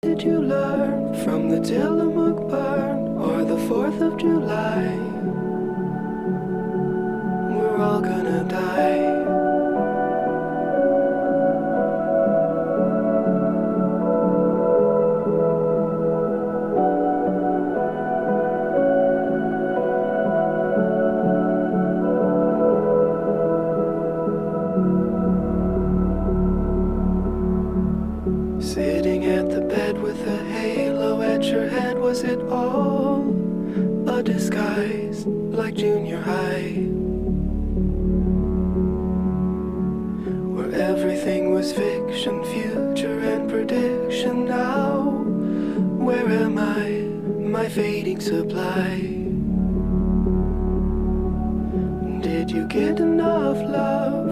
did you learn from the Tillamook burn or the 4th of July? We're all gonna die. Sitting at the bed with a halo at your head, was it all a disguise like junior high? Where everything was fiction, future and prediction. Now, where am I, my fading supply? Did you get enough love?